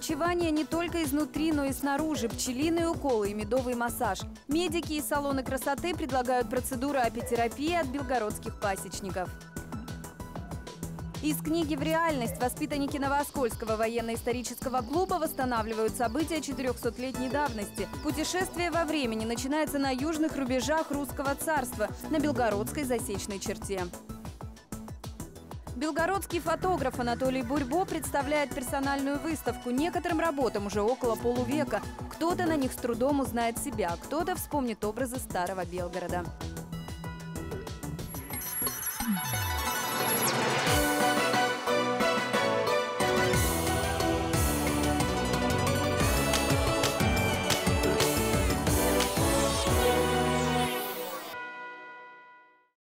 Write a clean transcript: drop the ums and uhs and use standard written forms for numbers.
врачевание не только изнутри, но и снаружи, пчелиные уколы и медовый массаж. Медики и салоны красоты предлагают процедуры апитерапии от белгородских пасечников. Из книги в реальность воспитанники Новооскольского военно-исторического клуба восстанавливают события 400-летней давности. Путешествие во времени начинается на южных рубежах Русского царства, на Белгородской засечной черте. Белгородский фотограф Анатолий Бурьбо представляет персональную выставку. Некоторым работам уже около полувека. Кто-то на них с трудом узнает себя, кто-то вспомнит образы старого Белгорода.